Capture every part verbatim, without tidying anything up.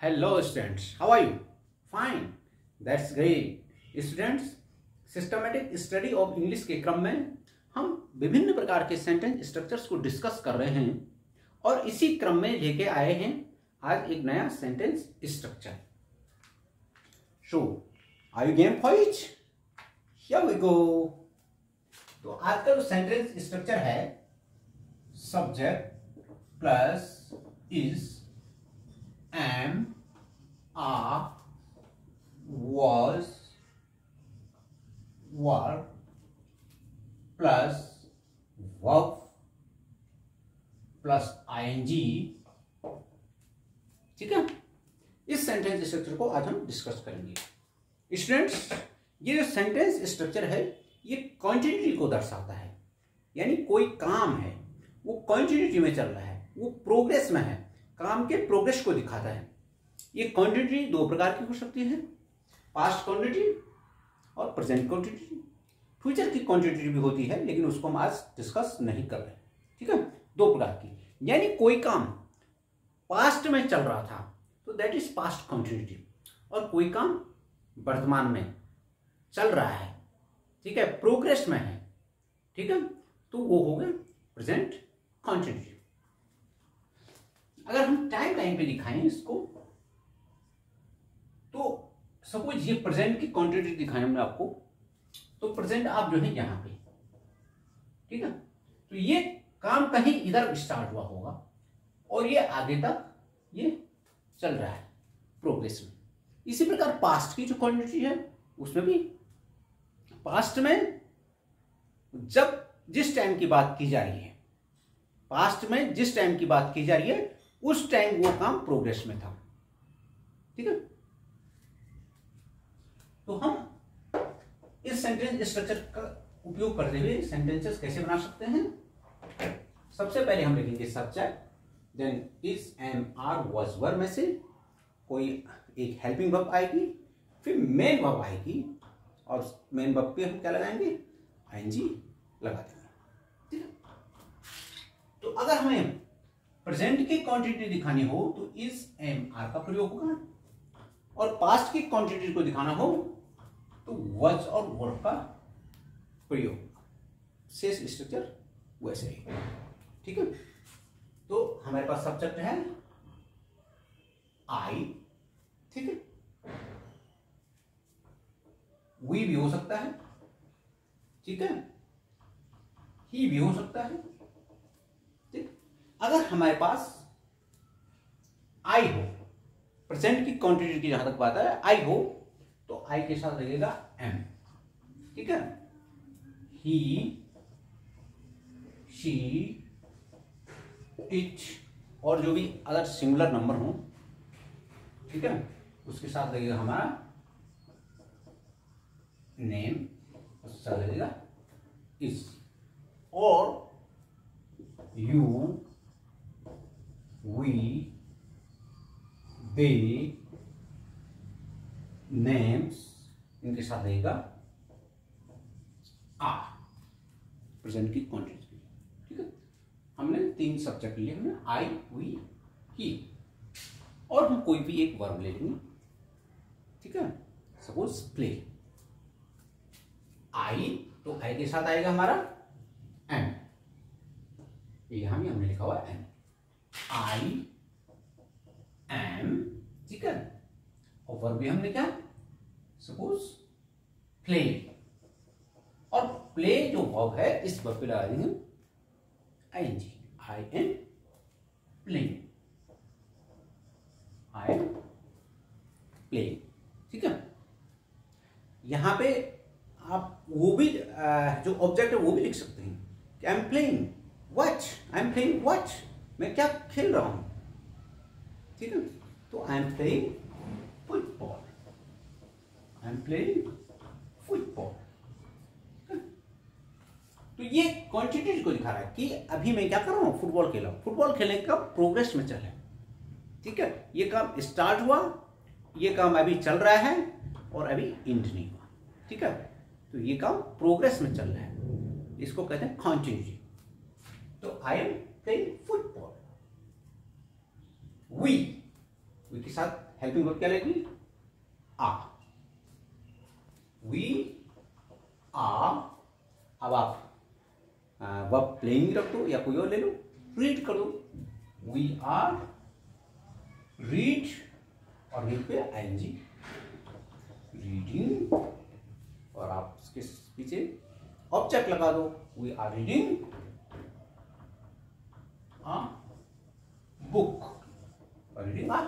Hello students, how are you? Fine, that's great. Students, systematic study of English के क्रम में हम विभिन्न प्रकार के सेंटेंस स्ट्रक्चर्स को डिस्कस कर रहे हैं और इसी क्रम में लेके आए हैं आज एक नया sentence structure. So are you game for it? Here we go. तो आज का जो सेंटेंस स्ट्रक्चर है subject plus is am, are, was, were plus verb plus ing. ठीक है, इस सेंटेंस स्ट्रक्चर को आज हम डिस्कस करेंगे. स्टूडेंट्स, ये जो सेंटेंस स्ट्रक्चर है ये कॉन्टिन्यूटी को दर्शाता है. यानी कोई काम है वो कॉन्टिन्यूटी में चल रहा है, वो प्रोग्रेस में है, काम के प्रोग्रेस को दिखाता है. ये क्वांटिटी दो प्रकार की हो सकती है, पास्ट क्वांटिटी और प्रेजेंट क्वांटिटी. फ्यूचर की क्वांटिटी भी होती है लेकिन उसको हम आज डिस्कस नहीं कर रहे. ठीक है, दो प्रकार की. यानी कोई काम पास्ट में चल रहा था तो दैट इज पास्ट क्वांटिटी, और कोई काम वर्तमान में चल रहा है, ठीक है, प्रोग्रेस में है, ठीक है, तो वो हो गया प्रेजेंट क्वांटिटी. अगर हम टाइम लाइन पे दिखाएं इसको तो सपोज ये प्रेजेंट की क्वांटिटी दिखाएं हमने आपको, तो प्रेजेंट आप जो है यहां पे, ठीक है, तो ये काम कहीं इधर स्टार्ट हुआ होगा और ये आगे तक ये चल रहा है प्रोग्रेस में. इसी प्रकार पास्ट की जो क्वांटिटी है उसमें भी पास्ट में जब जिस टाइम की बात की जा रही है, पास्ट में जिस टाइम की बात की जा रही है उस टाइम वो काम प्रोग्रेस में था. ठीक है, तो हम इस सेंटेंस स्ट्रक्चर का उपयोग करते हुए सेंटेंसेस कैसे बना सकते हैं. सबसे पहले हम लिखेंगे subject, then is, am, are, was, were में से कोई एक हेल्पिंग वर्ब आएगी, फिर मेन वर्ब आएगी और मेन वर्ब पे हम क्या लगाएंगे, आईएनजी लगा देंगे. ठीक है, तो अगर हमें प्रेजेंट की क्वांटिटी दिखानी हो तो इज, एम, आर का प्रयोग होगा, और पास्ट की क्वांटिटी को दिखाना हो तो वॉज और वर्ब का प्रयोग होगा. शेष स्ट्रक्चर वैसे ही. ठीक है, तो हमारे पास सब्जेक्ट है आई, ठीक है, वी भी हो सकता है, ठीक है, ही भी हो सकता है. अगर हमारे पास आई हो, प्रेजेंट की क्वांटिटी की जहां तक बात है, आई हो तो आई के साथ लगेगा एम. ठीक है, ही, शी, इट और जो भी अदर सिंगुलर नंबर हो, ठीक है, उसके साथ लगेगा हमारा नेम, उसके साथ लगेगा इज, और यू, we, they, names, इनके साथ रहेगा are, प्रेजेंट की क्वांटिटी. ठीक है, हमने तीन सब्जेक्ट लिए, हमने आई, वी, ही, और हम कोई भी एक वर्ब ले लेंगे. ठीक है, सपोज प्ले. आई तो आई के साथ आएगा हमारा एम, यहां भी हमने लिखा हुआ एम. आई एम, ठीक है, और वर्ब भी हमने क्या, सपोज प्ले, और प्ले जो वर्ब है इस वर्ब पे लगा देंगे I N G, I am playing, I am playing. ठीक है, यहां पे आप वो भी जो ऑब्जेक्ट है वो भी लिख सकते हैं कि I am playing what, I am playing what, मैं क्या खेल रहा हूं. ठीक है, तो I am playing football, I am playing football. तो ये क्वांटिटी को दिखा रहा है कि अभी मैं क्या कर रहा हूं, फुटबॉल खेल रहा हूं. फुटबॉल खेलने का प्रोग्रेस में चल रहा है. ठीक है, ये काम स्टार्ट हुआ, ये काम अभी चल रहा है और अभी एंड नहीं हुआ. ठीक है, तो ये काम प्रोग्रेस में चल रहा है, इसको कहते हैं कॉन्टिन्यूटी. तो I am playing football. We we के साथ हेल्पिंग वर्ब क्या लगेगी? आ। वी आर, अब आप वर्ब प्लेइंग रख दो या कोई और ले लो, रीड कर दो। वी आर रीड, और रीड पे आईएनजी, रीडिंग, और आप उसके पीछे ऑब्जेक्ट लगा दो। We are reading a book, और रीडिंग आ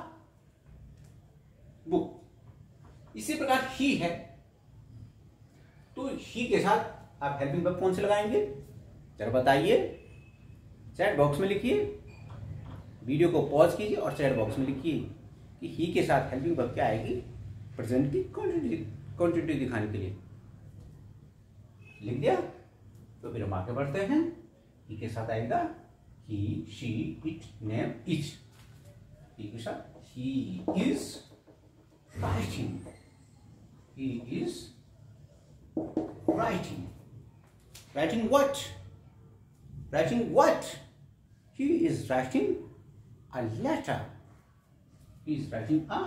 बुक। इसी प्रकार ही है, तो ही के साथ आप हेल्पिंग वर्ब कौन से लगाएंगे? जरा बताइए, चैट बॉक्स में लिखिए, वीडियो को पॉज कीजिए और चैट बॉक्स में लिखिए कि ही के साथ हेल्पिंग वर्ब क्या आएगी प्रेजेंट की क्वांटिटी दिखाने के लिए। लिख दिया? तो फिर हम आगे बढ़ते हैं। ही के साथ आएगा he, she, it, name, each. He के साथ he is writing, he is writing, writing what? Writing what? He is writing a letter, he is writing a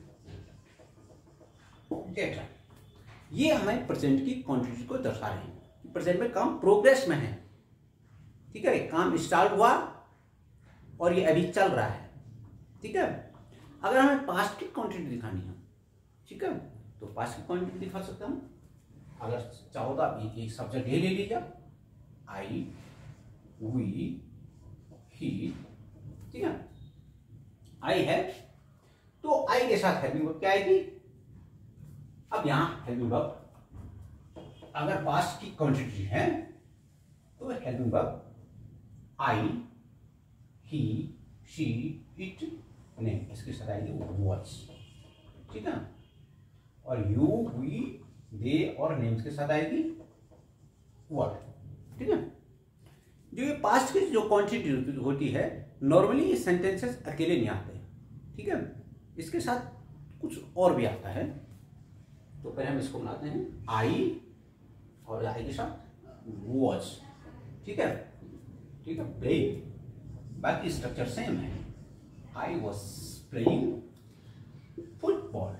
letter। ये हमें प्रेजेंट की क्वांटिटी को दर्शा रहे हैं, प्रेजेंट में काम प्रोग्रेस में है। ठीक है, काम स्टार्ट हुआ और ये अभी चल रहा है। ठीक है, अगर हमें पास्ट की क्वांटिटी दिखानी है, ठीक है, तो पास्ट की क्वांटिटी दिखा सकता हूं। अगर चाहो तो आप एक सब्जेक्ट ये ले लीजिए, आई, वी, ही। ठीक है, आई है, तो आई के साथ हेल्पिंग वर्ब क्या आएगी? अब यहां हेल्पिंग वर्ब अगर पास्ट की क्वांटिटी है तो helping verb I, he, she, it, name, इसके साथ आएगी वॉच। ठीक है, और यू, वी, दे और नेम्स के साथ आएगी व्हाट। ठीक है, जो ये पास्ट की जो क्वांटिटी होती है नॉर्मली ये सेंटेंसेस अकेले नहीं आते। ठीक है, इसके साथ कुछ और भी आता है, तो पहले हम इसको बनाते हैं आई, और आई के साथ वॉच। ठीक है, ठीक है, प्लेइंग, बाकी स्ट्रक्चर सेम है। I was playing football.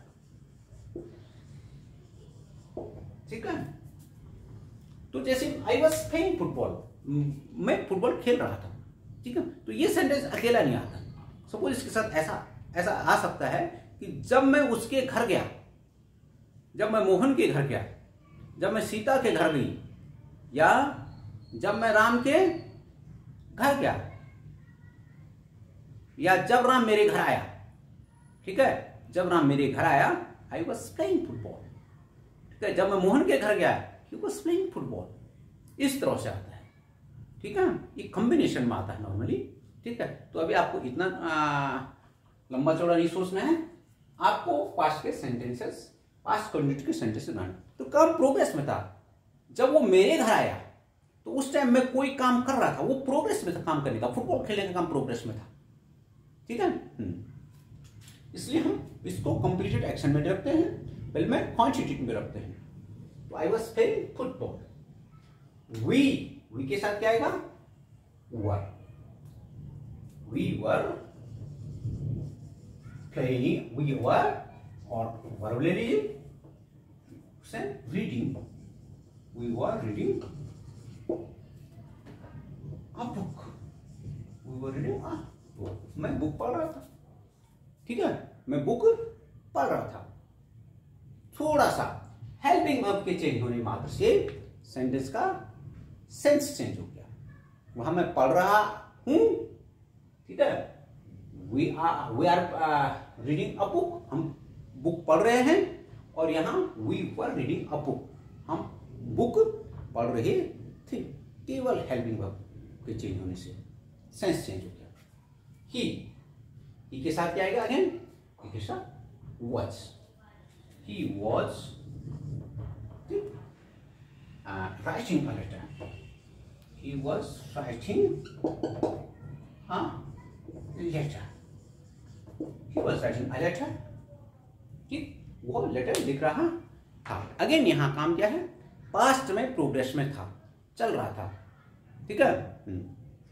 ठीक है, तो जैसे आई वॉज प्लेइंग फुटबॉल, मैं फुटबॉल खेल रहा था। ठीक है, तो ये सेंटेंस अकेला नहीं आता। सपोज इसके साथ ऐसा ऐसा आ सकता है कि जब मैं उसके घर गया, जब मैं मोहन के घर गया, जब मैं सीता के घर गई, या जब मैं राम के घर गया, या जब राम मेरे घर आया। ठीक है, जब राम मेरे घर आया, आई वॉज प्लेइंग फुटबॉल। ठीक है, जब मैं मोहन के घर गया, ही वॉज प्लेइंग फुटबॉल। इस तरह से आता है। ठीक है, ये कॉम्बिनेशन में आता है नॉर्मली। ठीक है, तो अभी आपको इतना आ, लंबा चौड़ा नहीं सोचना है, आपको पास्ट के सेंटेंसेस, पास्ट कंटिन्यूटी के सेंटेंसेस बनाने। तो काम प्रोग्रेस में था, जब वो मेरे घर आया तो उस टाइम मैं कोई काम कर रहा था, वो प्रोग्रेस में था काम करने का, फुटबॉल खेलने का काम प्रोग्रेस में था। ठीक है, इसलिए हम इसको कंप्लीटेड एक्शन में रखते हैं, पहले में क्वांटिटी में रखते हैं। तो I was playing football. We, we के साथ क्या आएगा? Were. We were playing, we were, और वर्ब ले लीजिए, reading. We were reading a book. We were reading a book. मैं बुक पढ़ रहा था। ठीक है, मैं बुक पढ़ रहा था। थोड़ा सा हेल्पिंग वर्ब के चेंज होने मात्र से सेंटेंस का सेंस चेंज हो गया। वहां मैं पढ़ रहा हूं, ठीक है, we are we are reading a book, हम बुक पढ़ रहे हैं, और यहां we were reading a book, हम बुक पढ़ रहे थे। केवल हेल्पिंग वर्ब के चेंज होने से सेंस चेंज हो गया। ही, ही के साथ क्या आएगा? अगेन ही के साथ was. He was writing a letter. He was writing a letter. He was writing a letter. ठीक, वो लेटर लिख रहा था। अगेन यहाँ काम क्या है? पास्ट में प्रोग्रेस में था, चल रहा था। ठीक है,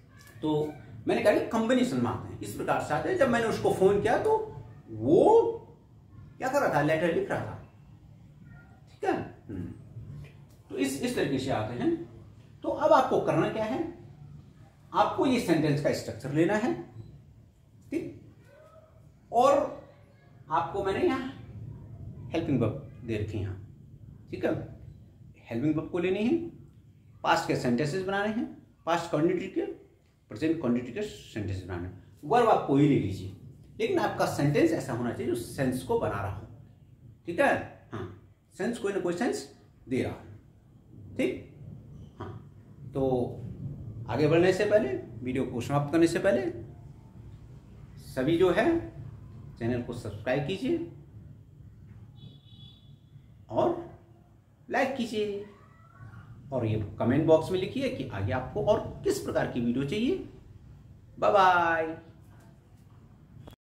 तो मैंने कहा कि कॉम्बिनेशन में आते हैं, इस प्रकार से आते हैं। जब मैंने उसको फोन किया तो वो क्या कर रहा था, लेटर लिख रहा था, ठीक है। तो इस इस तरीके से आते हैं। तो अब आपको करना क्या है, आपको ये सेंटेंस का स्ट्रक्चर लेना है, ठीक। और आपको मैंने यहां हेल्पिंग वर्ब दे रखी है, ठीक है। हेल्पिंग वर्ब को लेनी है, पास्ट के सेंटेंसेस बनाने हैं, पास्ट कंटिन्यूटी के, प्रेजेंट कंटिन्यूटी के सेंटेंसेस बनाने हैं। वर्ब आप कोई ले लीजिए, लेकिन आपका सेंटेंस ऐसा होना चाहिए जो सेंस को बना रहा हो, ठीक है। हाँ, सेंस कोई ना कोई सेंस दे रहा हो, ठीक। हाँ, तो आगे बढ़ने से पहले, वीडियो को समाप्त करने से पहले सभी जो है चैनल को सब्सक्राइब कीजिए और लाइक कीजिए, और ये कमेंट बॉक्स में लिखिए कि आगे आपको और किस प्रकार की वीडियो चाहिए। Bye bye.